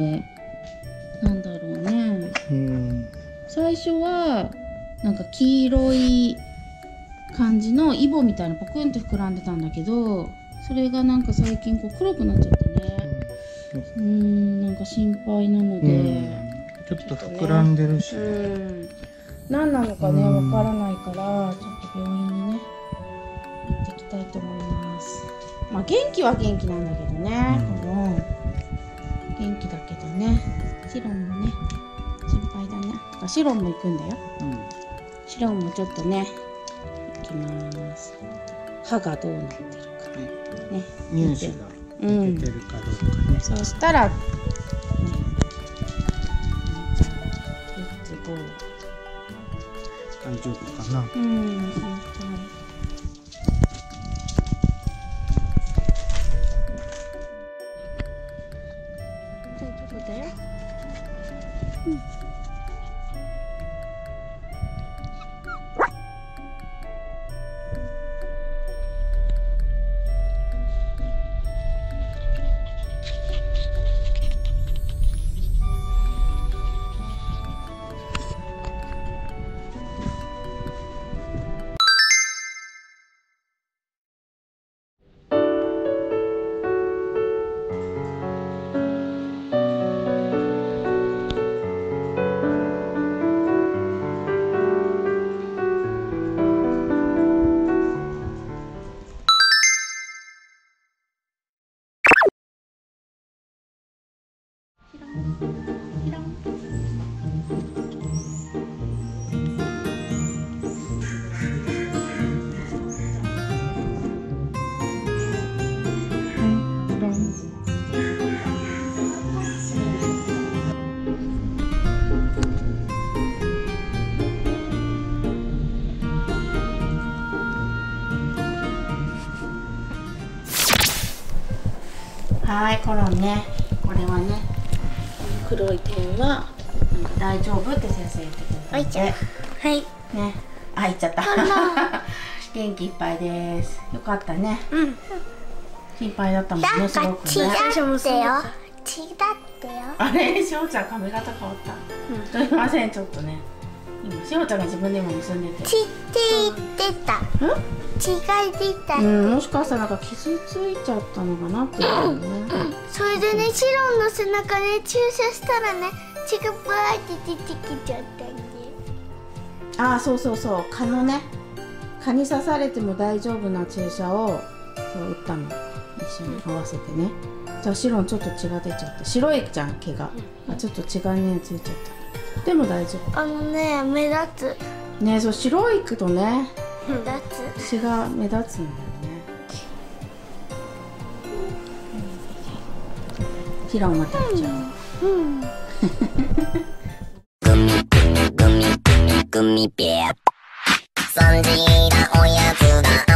で、なんだろうね。最初はなんか黄色い感じのイボみたいなポクンと膨らんでたんだけど、それがなんか最近こう黒くなっちゃってね。なんか心配なので、 ちょっと膨らんでるし、 何なのかねわからないから、ちょっと病院にね行ってきたいと思います。まあ元気は元気なんだけどね、元気だけどね、シロンもね心配だね。シロンも行くんだよ。シロンもちょっとね行きます。歯がどうなってるかね、 乳歯が出てるかどうかね。 そうしたらね、 大丈夫かな。 大丈夫だよ。はい、コロンね、これはね、黒い点はなんか大丈夫って先生言ってくれたので、はいね、あ、いっちゃった元気いっぱいです。よかったね。心配だったもんね、すごくね。 違ったよ。 あれ、しおちゃん髪型変わった。すみません、ちょっとね。今しおちゃんが自分でも結んでて。 血出た。血が出た。 もしかしたらなんか傷ついちゃったのかなっていうね。 それでね、シロンの背中で注射したらね、血がバーって出てきちゃったんで。 ああ、そうそうそう、蚊のね、蚊に刺されても大丈夫な注射をそう打ったの、一緒に合わせてね。じゃあシロンちょっと血が出ちゃって、白いじゃん毛が、ちょっと血がねついちゃった。でも大丈夫。 目立つね。そう、白いとね目立つ、 血が目立つんだよね。シロンまた行っちゃう。 グミベア、3時だおやつだ。